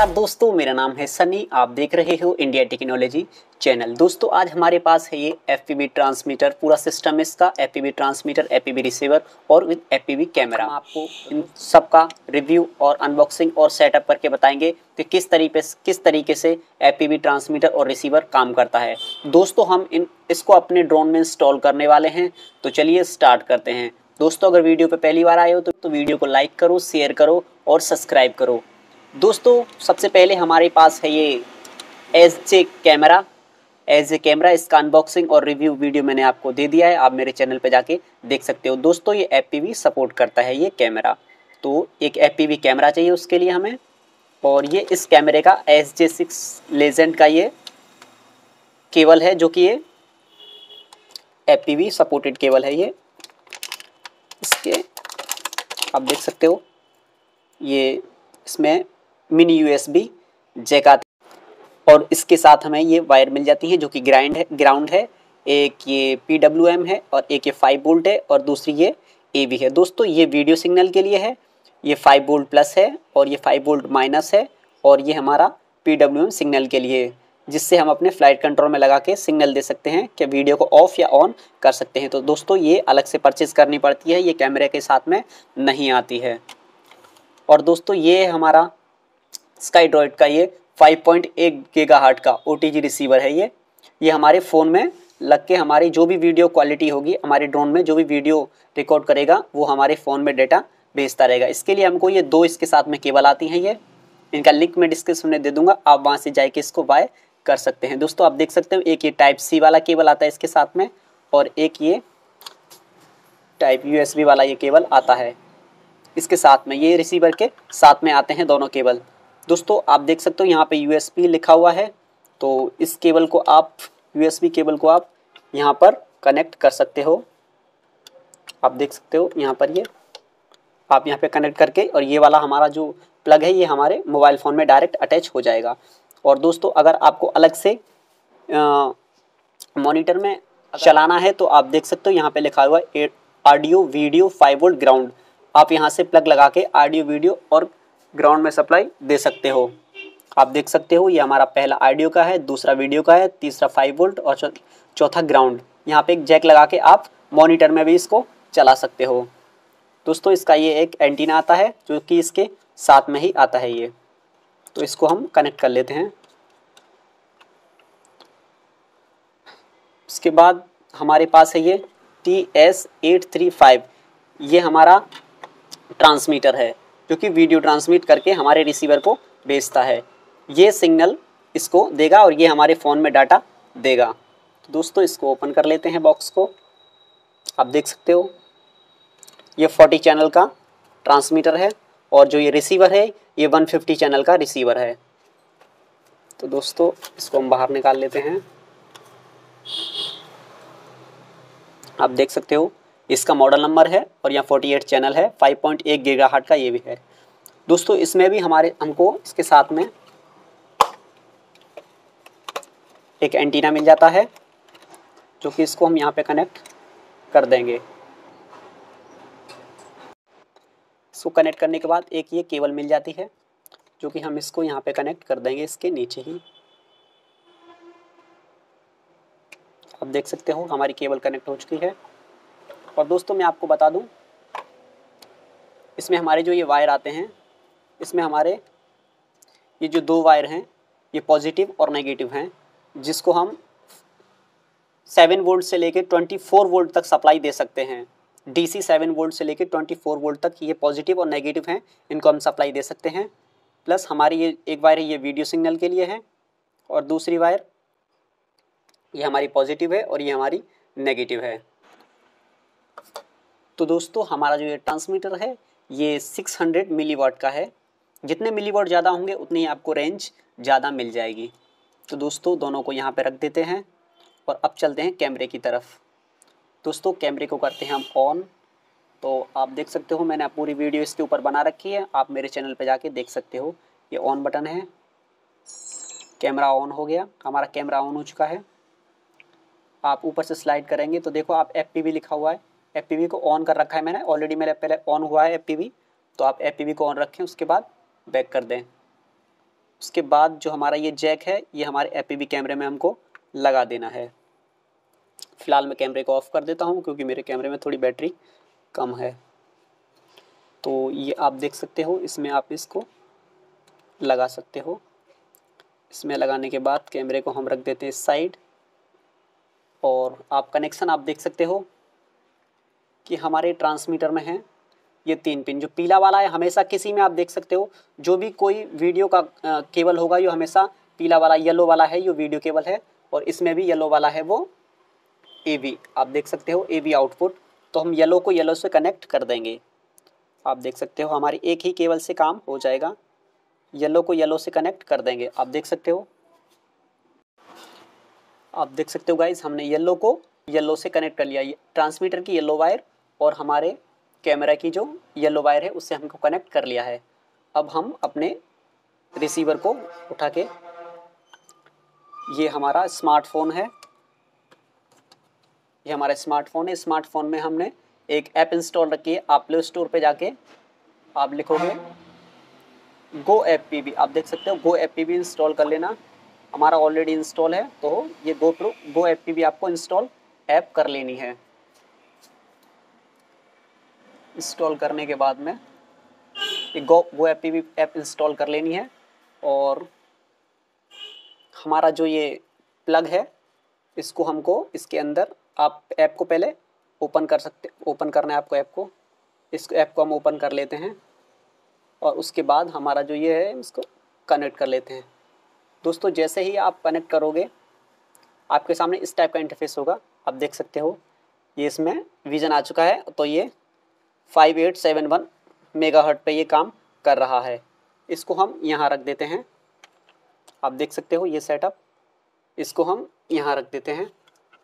नमस्कार दोस्तों, मेरा नाम है सनी। आप देख रहे हो इंडिया टेक्नोलॉजी चैनल। दोस्तों आज हमारे पास है ये एफपीवी ट्रांसमीटर, पूरा सिस्टम इसका एफपीवी ट्रांसमीटर, एफपीवी रिसीवर और विद एफपीवी कैमरा। हम आपको इन सब का रिव्यू और अनबॉक्सिंग और सेटअप करके बताएंगे कि किस तरीके से एफपीवी ट्रांसमीटर और रिसीवर काम करता है। दोस्तों हम इसको अपने ड्रोन में इंस्टॉल करने वाले हैं, तो चलिए स्टार्ट करते हैं। दोस्तों अगर वीडियो पे पहली बार आए हो तो वीडियो को लाइक करो, शेयर करो और सब्सक्राइब करो। दोस्तों सबसे पहले हमारे पास है ये एज ए कैमरा। इसका अनबॉक्सिंग और रिव्यू वीडियो मैंने आपको दे दिया है, आप मेरे चैनल पे जाके देख सकते हो। दोस्तों ये एफपीवी सपोर्ट करता है ये कैमरा, तो एक एफपीवी कैमरा चाहिए उसके लिए हमें। और ये इस कैमरे का SJ6 लेजेंड का ये केबल है, जो कि ये एफपीवी सपोर्टेड केबल है। ये इसके आप देख सकते हो, ये इसमें मिनी USB जैक आती है और इसके साथ हमें ये वायर मिल जाती है जो कि ग्राउंड है। एक ये PWM है और एक ये 5 वोल्ट है और दूसरी ये AV है। दोस्तों ये वीडियो सिग्नल के लिए है, ये 5 वोल्ट प्लस है और ये 5 वोल्ट माइनस है। और ये हमारा PWM सिग्नल के लिए, जिससे हम अपने फ्लाइट कंट्रोल में लगा के सिग्नल दे सकते हैं कि वीडियो को ऑफ या ऑन कर सकते हैं। तो दोस्तों ये अलग से परचेज करनी पड़ती है, ये कैमरे के साथ में नहीं आती है। और दोस्तों ये हमारा SkyDroid का ये 5.1 गीगाहर्ट्ज का OTG रिसीवर है। ये हमारे फ़ोन में लग के हमारी जो भी वीडियो क्वालिटी होगी, हमारे ड्रोन में जो भी वीडियो रिकॉर्ड करेगा वो हमारे फ़ोन में डेटा भेजता रहेगा। इसके लिए हमको ये दो इसके साथ में केबल आती हैं, ये इनका लिंक मैं डिस्क्रिप्शन में दे दूंगा, आप वहाँ से जाके इसको बाय कर सकते हैं। दोस्तों आप देख सकते हो एक ये टाइप C वाला केबल आता है इसके साथ में, और एक ये टाइप USB वाला ये केबल आता है इसके साथ में। ये रिसीवर के साथ में आते हैं दोनों केबल। दोस्तों आप देख सकते हो यहाँ पे USB लिखा हुआ है, तो इस केबल को आप USB केबल को आप यहाँ पर कनेक्ट कर सकते हो। आप देख सकते हो यहाँ पर ये आप यहाँ पे कनेक्ट करके, और ये वाला हमारा जो प्लग है ये हमारे मोबाइल फ़ोन में डायरेक्ट अटैच हो जाएगा। और दोस्तों अगर आपको अलग से मॉनिटर में चलाना है तो आप देख सकते हो यहाँ पे लिखा हुआ है ऑडियो वीडियो 5 वोल्ट ग्राउंड। आप यहाँ से प्लग लगा के ऑडियो वीडियो और ग्राउंड में सप्लाई दे सकते हो। आप देख सकते हो ये हमारा पहला ऑडियो का है, दूसरा वीडियो का है, तीसरा 5 वोल्ट और चौथा ग्राउंड। यहाँ पे एक जैक लगा के आप मॉनिटर में भी इसको चला सकते हो। दोस्तों इसका ये एक एंटीना आता है जो कि इसके साथ में ही आता है ये, तो इसको हम कनेक्ट कर लेते हैं। इसके बाद हमारे पास है ये TS835, ये हमारा ट्रांसमीटर है जो कि वीडियो ट्रांसमिट करके हमारे रिसीवर को भेजता है। ये सिग्नल इसको देगा और ये हमारे फ़ोन में डाटा देगा। तो दोस्तों इसको ओपन कर लेते हैं बॉक्स को। आप देख सकते हो ये 40 चैनल का ट्रांसमीटर है और जो ये रिसीवर है ये 150 चैनल का रिसीवर है। तो दोस्तों इसको हम बाहर निकाल लेते हैं। आप देख सकते हो इसका मॉडल नंबर है और यहाँ 48 चैनल है, 5.1 गीगाहर्ट्ज का ये भी है। दोस्तों इसमें भी हमको इसके साथ में एक एंटीना मिल जाता है जो कि इसको हम यहाँ पे कनेक्ट कर देंगे। इसको कनेक्ट करने के बाद एक ये केबल मिल जाती है जो कि हम इसको यहाँ पे कनेक्ट कर देंगे इसके नीचे ही। आप देख सकते हो हमारी केबल कनेक्ट हो चुकी है। और दोस्तों मैं आपको बता दूं, इसमें हमारे जो ये वायर आते हैं, इसमें हमारे ये जो दो वायर हैं ये पॉजिटिव और नेगेटिव हैं, जिसको हम 7 वोल्ट से लेकर 24 वोल्ट तक सप्लाई दे सकते हैं। DC 7 वोल्ट से लेकर 24 वोल्ट तक ये पॉजिटिव और नेगेटिव हैं, इनको हम सप्लाई दे सकते हैं। प्लस हमारी ये एक वायर है ये वीडियो सिग्नल के लिए है और दूसरी वायर ये हमारी पॉजिटिव है और ये हमारी नेगेटिव है। तो दोस्तों हमारा जो ये ट्रांसमीटर है ये 600 मिलीवाट का है। जितने मिलीवाट ज़्यादा होंगे उतनी ही आपको रेंज ज़्यादा मिल जाएगी। तो दोस्तों दोनों को यहाँ पे रख देते हैं और अब चलते हैं कैमरे की तरफ। दोस्तों कैमरे को करते हैं हम ऑन। तो आप देख सकते हो मैंने पूरी वीडियो इसके ऊपर बना रखी है, आप मेरे चैनल पे जाके देख सकते हो। ये ऑन बटन है, कैमरा ऑन हो गया, हमारा कैमरा ऑन हो चुका है। आप ऊपर से स्लाइड करेंगे तो देखो आप FPV लिखा हुआ है, FPV को ऑन कर रखा है मैंने ऑलरेडी, मेरे पहले ऑन हुआ है FPV, तो आप FPV को ऑन रखें, उसके बाद बैक कर दें। उसके बाद जो हमारा ये जैक है ये हमारे एपीबी कैमरे में हमको लगा देना है। फ़िलहाल मैं कैमरे को ऑफ़ कर देता हूँ क्योंकि मेरे कैमरे में थोड़ी बैटरी कम है। तो ये आप देख सकते हो, इसमें आप इसको लगा सकते हो। इसमें लगाने के बाद कैमरे को हम रख देते हैं इस साइड, और आप कनेक्शन आप देख सकते हो कि हमारे ट्रांसमीटर में है ये 3 पिन। जो पीला वाला है हमेशा किसी में आप देख सकते हो, जो भी कोई वीडियो का केबल होगा ये हमेशा पीला वाला, येलो वाला है ये वीडियो केबल है, और इसमें भी येलो वाला है वो एवी। आप देख सकते हो एवी आउटपुट। तो हम येलो को येलो से कनेक्ट कर देंगे। आप देख सकते हो हमारी एक ही केबल से काम हो जाएगा। येलो को येलो से कनेक्ट कर देंगे। आप देख सकते हो, आप देख सकते हो गाइस, हमने येलो को येलो से कनेक्ट कर लिया। ट्रांसमीटर की येलो वायर और हमारे कैमरा की जो येलो वायर है उससे हमको कनेक्ट कर लिया है। अब हम अपने रिसीवर को उठा के, ये हमारा स्मार्टफोन है, ये हमारा स्मार्टफोन है। स्मार्टफोन में हमने एक ऐप इंस्टॉल रखी है। आप प्ले स्टोर पे जाके आप लिखोगे गो ऐप पी बी, आप देख सकते हो go app P B install कर लेना। हमारा ऑलरेडी इंस्टॉल है, तो ये गो ऐप पी बी आपको इंस्टॉल ऐप कर लेनी है। इंस्टॉल करने के बाद में ये go app P B app install कर लेनी है। और हमारा जो ये प्लग है इसको हमको इसके अंदर, आप ऐप को पहले ओपन कर सकते, ओपन करना है आपको ऐप को। इस ऐप को हम ओपन कर लेते हैं और उसके बाद हमारा जो ये है इसको कनेक्ट कर लेते हैं। दोस्तों जैसे ही आप कनेक्ट करोगे आपके सामने इस टाइप का इंटरफेस होगा। आप देख सकते हो ये इसमें विजन आ चुका है। तो ये 5871 मेगाहर्ट्ज पे ये काम कर रहा है। इसको हम यहाँ रख देते हैं। आप देख सकते हो ये सेटअप, इसको हम यहाँ रख देते हैं।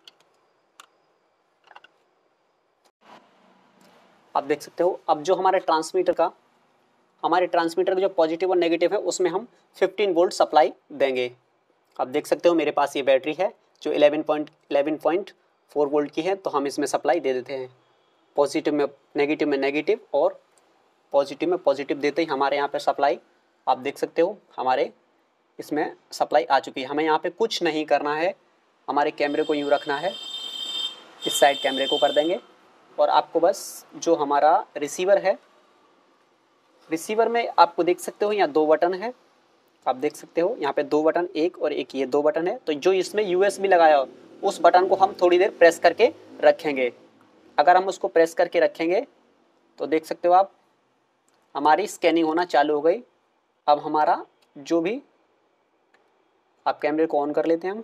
आप देख सकते हो अब जो हमारे ट्रांसमीटर का जो पॉजिटिव और नेगेटिव है उसमें हम 15 वोल्ट सप्लाई देंगे। आप देख सकते हो मेरे पास ये बैटरी है जो 11.4 वोल्ट की है, तो हम इसमें सप्लाई दे देते हैं। पॉजिटिव में नेगेटिव और पॉजिटिव में पॉजिटिव देते ही हमारे यहाँ पे सप्लाई, आप देख सकते हो हमारे इसमें सप्लाई आ चुकी है। हमें यहाँ पे कुछ नहीं करना है, हमारे कैमरे को यूँ रखना है, इस साइड कैमरे को कर देंगे। और आपको बस जो हमारा रिसीवर है, रिसीवर में आपको देख सकते हो यहाँ 2 बटन है। आप देख सकते हो यहाँ पे 2 बटन, एक और एक, ये 2 बटन है। तो जो इसमें यूएसबी लगाया हो उस बटन को हम थोड़ी देर प्रेस करके रखेंगे। अगर हम उसको प्रेस करके रखेंगे तो देख सकते हो आप हमारी स्कैनिंग होना चालू हो गई। अब हमारा जो भी, आप कैमरे को ऑन कर लेते हैं हम।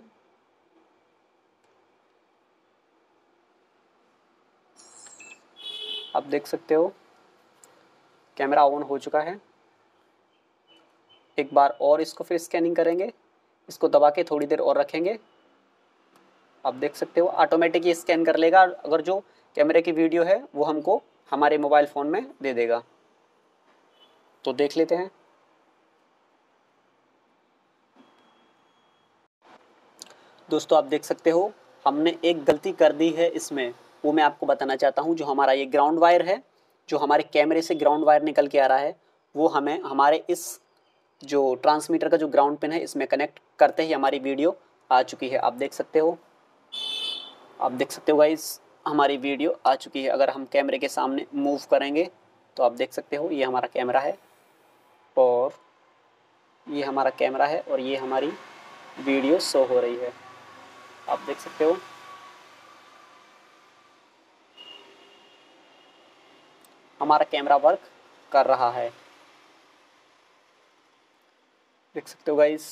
आप देख सकते हो कैमरा ऑन हो चुका है। एक बार और इसको फिर स्कैनिंग करेंगे, इसको दबा के थोड़ी देर और रखेंगे। आप देख सकते हो ऑटोमेटिक ये स्कैन कर लेगा। अगर जो कैमरे की वीडियो है वो हमको हमारे मोबाइल फ़ोन में दे देगा। तो देख लेते हैं। दोस्तों आप देख सकते हो हमने एक गलती कर दी है इसमें, वो मैं आपको बताना चाहता हूँ। जो हमारा ये ग्राउंड वायर है, जो हमारे कैमरे से ग्राउंड वायर निकल के आ रहा है, वो हमें हमारे इस जो ट्रांसमीटर का जो ग्राउंड पिन है इसमें कनेक्ट करते ही हमारी वीडियो आ चुकी है। आप देख सकते हो, आप देख सकते हो गाइस हमारी वीडियो आ चुकी है। अगर हम कैमरे के सामने मूव करेंगे तो आप देख सकते हो ये हमारा कैमरा है और ये हमारा कैमरा है और ये हमारी वीडियो शो हो रही है। आप देख सकते हो हमारा कैमरा वर्क कर रहा है। देख सकते हो गाइस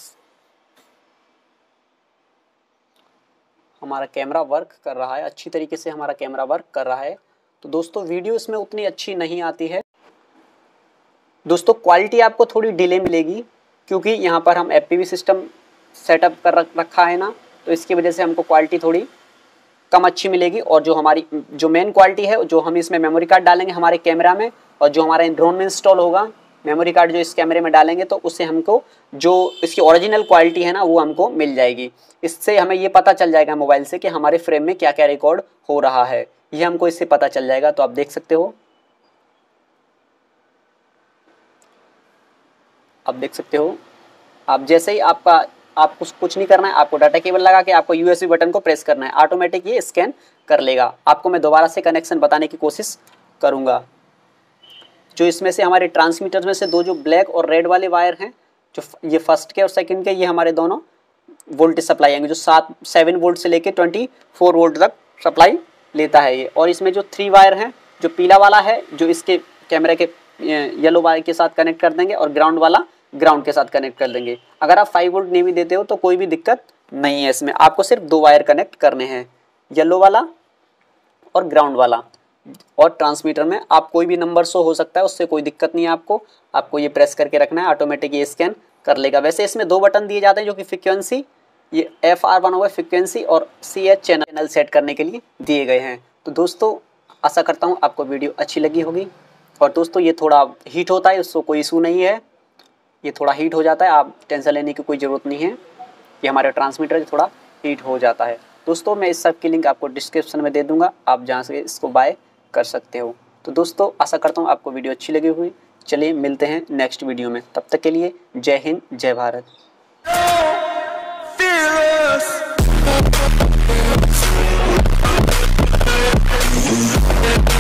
हमारा कैमरा वर्क कर रहा है, अच्छी तरीके से हमारा कैमरा वर्क कर रहा है। तो दोस्तों वीडियो इसमें उतनी अच्छी नहीं आती है। दोस्तों क्वालिटी आपको थोड़ी डिले मिलेगी क्योंकि यहाँ पर हम एफपीवी सिस्टम सेटअप कर रखा है ना, तो इसकी वजह से हमको क्वालिटी थोड़ी कम अच्छी मिलेगी। और जो हमारी जो मेन क्वालिटी है, जो हम इसमें मेमोरी कार्ड डालेंगे हमारे कैमरा में, और जो हमारे ड्रोन में इंस्टॉल होगा मेमोरी कार्ड जो इस कैमरे में डालेंगे, तो उससे हमको जो इसकी ओरिजिनल क्वालिटी है ना वो हमको मिल जाएगी। इससे हमें ये पता चल जाएगा मोबाइल से कि हमारे फ्रेम में क्या क्या रिकॉर्ड हो रहा है, ये हमको इससे पता चल जाएगा। तो आप देख सकते हो, आप देख सकते हो आप जैसे ही आपको कुछ नहीं करना है, आपको डाटा केबल लगा के आपको USB बटन को प्रेस करना है, ऑटोमेटिक ये स्कैन कर लेगा। आपको मैं दोबारा से कनेक्शन बताने की कोशिश करूँगा। जो इसमें से हमारे ट्रांसमीटर में से दो जो ब्लैक और रेड वाले वायर हैं, जो ये फर्स्ट के और सेकंड के, ये हमारे दोनों वोल्टेज सप्लाई आएंगे, जो 7 वोल्ट से लेके 24 वोल्ट तक सप्लाई लेता है ये। और इसमें जो 3 वायर हैं, जो पीला वाला है जो इसके कैमरे के येलो वायर के साथ कनेक्ट कर देंगे, और ग्राउंड वाला ग्राउंड के साथ कनेक्ट कर देंगे। अगर आप 5 वोल्ट नहीं भी देते हो तो कोई भी दिक्कत नहीं है इसमें, आपको सिर्फ 2 वायर कनेक्ट करने हैं, येलो वाला और ग्राउंड वाला। और ट्रांसमीटर में आप कोई भी नंबर शो हो सकता है, उससे कोई दिक्कत नहीं है। आपको ये प्रेस करके रखना है, ऑटोमेटिक ये स्कैन कर लेगा। वैसे इसमें 2 बटन दिए जाते हैं जो कि फ्रिक्वेंसी, ये FR1 हुआ फ्रिक्वेंसी और CH चैनल सेट करने के लिए दिए गए हैं। तो दोस्तों आशा करता हूँ आपको वीडियो अच्छी लगी होगी। और दोस्तों ये थोड़ा हीट होता है, उसको कोई इशू नहीं है, ये थोड़ा हीट हो जाता है, आप टेंशन लेने की कोई ज़रूरत नहीं है। ये हमारे ट्रांसमीटर थोड़ा हीट हो जाता है। दोस्तों मैं इस सब की लिंक आपको डिस्क्रिप्शन में दे दूँगा, आप जहाँ से इसको बाय कर सकते हो। तो दोस्तों आशा करता हूँ आपको वीडियो अच्छी लगी हुई। चलिए मिलते हैं नेक्स्ट वीडियो में, तब तक के लिए जय हिंद जय भारत।